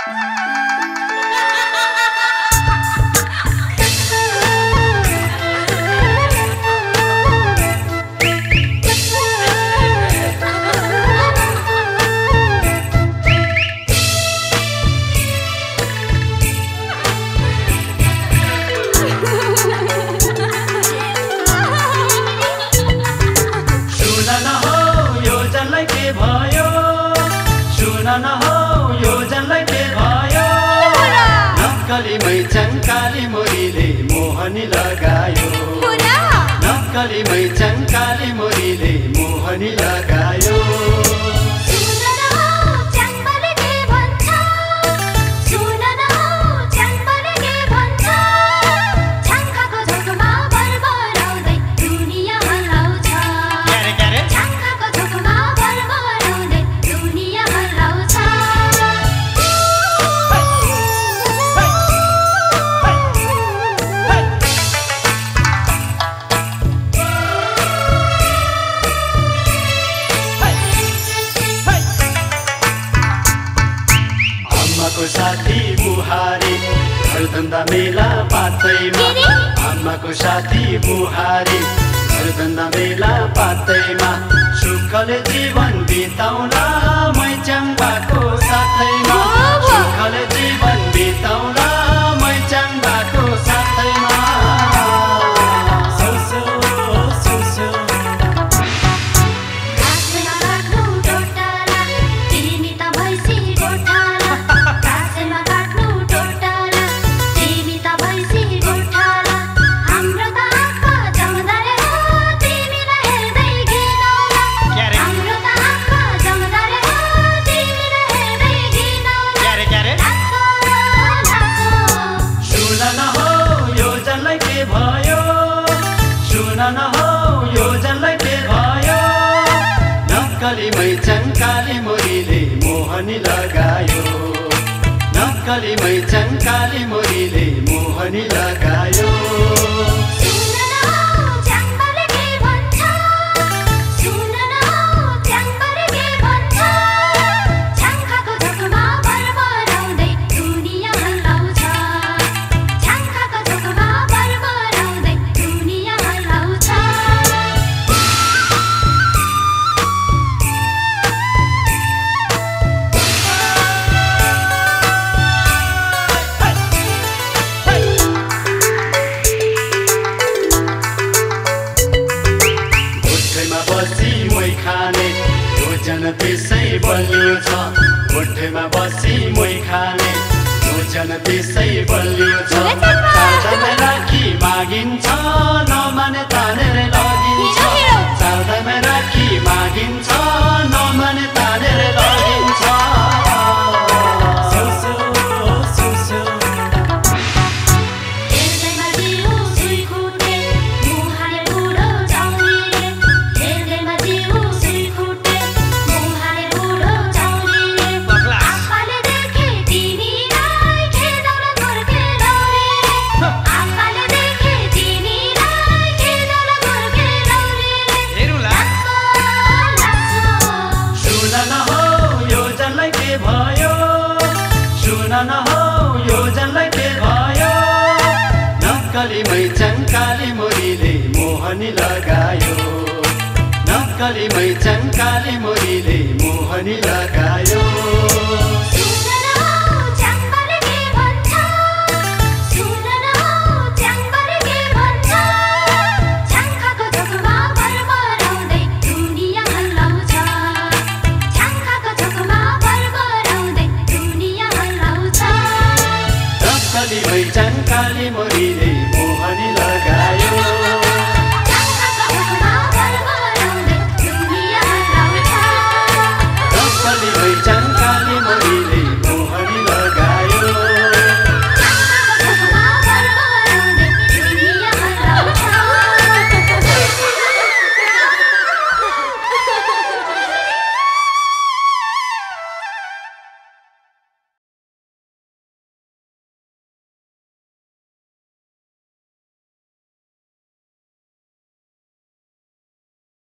नक्कलीमै चङ्काली मोरीले मोहनी लगायो नक्कलीमै चङ्काली मोरीले मोहनी लगायो साथी बुहारी घरधन्दा मेला पातैमा आमाको साथी बुहारी घरधन्दा मेला पातैमा सुखले जीवन बिताउला मै चम्बाको साथैमा सुखले जीवन बिताउला मै चम्बाको साथैमा नक्कलीमै चङ्काली मोरीले मोहनी लगायो नक्कलीमै चङ्काली मोरीले मोहनी लगायो त्यसै बलियो छ गोठेमा बसी मोही खाने योजन त्यसै बलियो छ चारदामा राखी मागिन्छ नमाने तानेर लगिन्छ चारदामा राखी मागिन्छ नमाने तानेर लगिन्छ नक्कलीमै चङ्काली मोरीले मोहनी लगायो नक्कलीमै चङ्काली मोरीले मोहनी लगायो नक्कलीमै चङ्काली